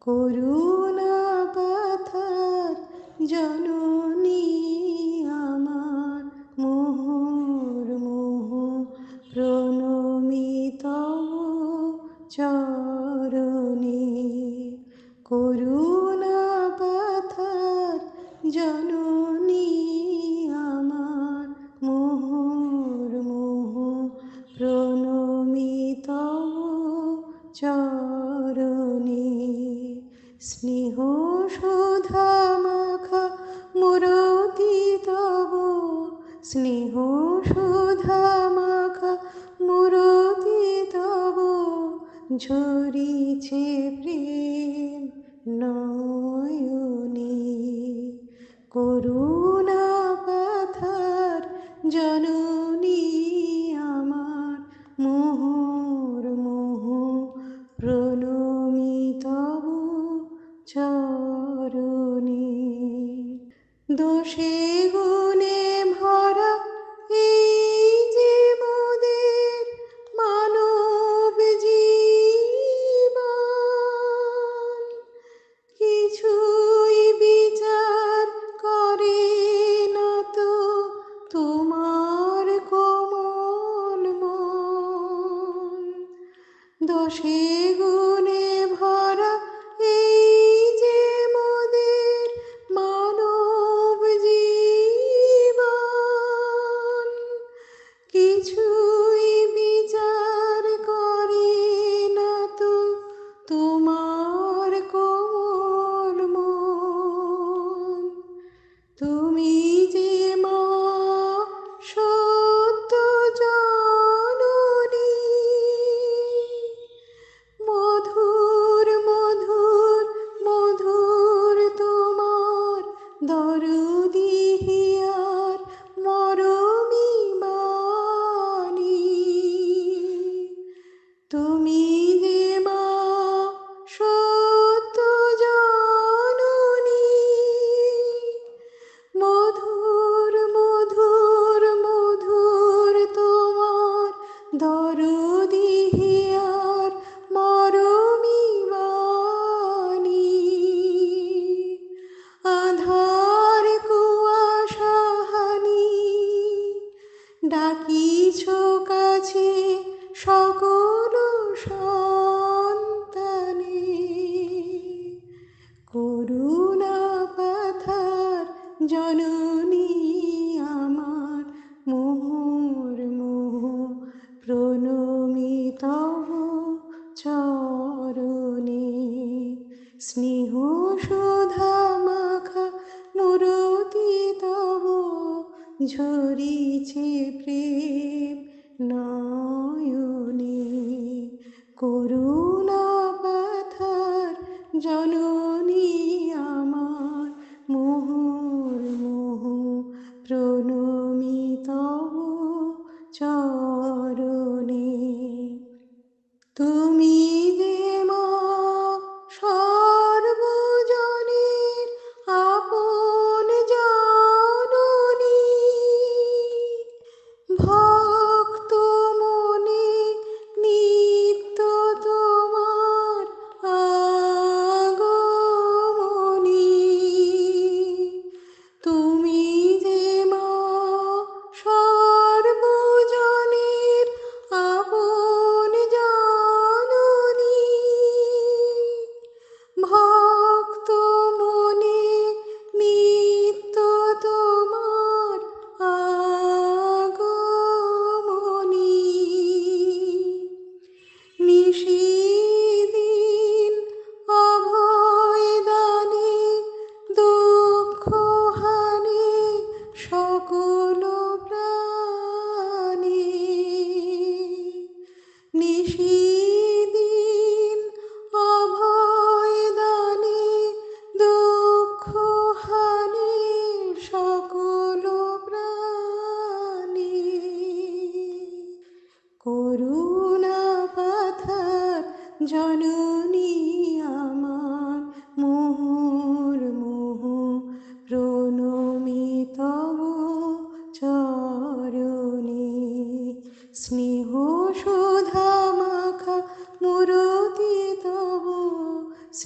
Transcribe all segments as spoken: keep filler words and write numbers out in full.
করুণা পাথার জননী আমার মুহুর্মুহু প্রণমি তব চরণে। করুণা পাথার জননী আমার মুহুর্মুহু প্রণমি তব চরণে। স্নেহ সুধা মাখা মুরতি তব, স্নেহ সুধা মাখা মুরতি তব ঝরিছে প্রেম নয়নে। করুণা পাথার জননী আমার মুহুর্মুহু প্রণমি তব চরণে। দোষে গুণে ভরা এই যে মোদের মানব জীবন, কিছুই বিচার করে না তো তোমার কোমল মন। দোষে গুণে ভরা এই যে মোদের মানব জীবন, কিছুই বিচার করে না তো তোমার কোমল মন। তুমি যে মা সত্য জননী, মধুর মধুর মধুর তোমার দরদি হিয়ার মরমি বাণী। তুমি যে মা সত্য জননী, মধুর মধুর মধুর তোমার দরদি হিয়ার মরমি বাণী। আধার কুয়াশাহানি ডাকিছ কাছে সকল সন্তানে। করুণা পাথার জননী আমার মুহুর্মুহু প্রণমি তব চরণে। স্নেহ সুধা মাখা মুরতি তব ঝরিছে প্রেম নয়নে। করুণা পাথার জননী আমার মুহুর্মুহু প্রণমি তব চরণে। তুমি যে মা সর্বজনের আপন জননী, ভক্ত মনে নিত্য তোমার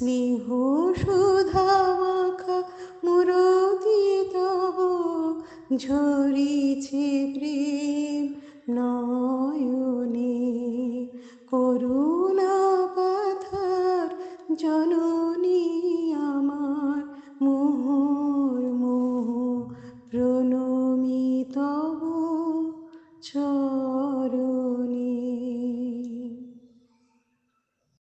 স্নেহ সুধা মাখা মুরতি তব ঝরিছে প্রেম নয়নে। করুণা পাথার জননী আমার মুহুর্মুহু প্রণমি তব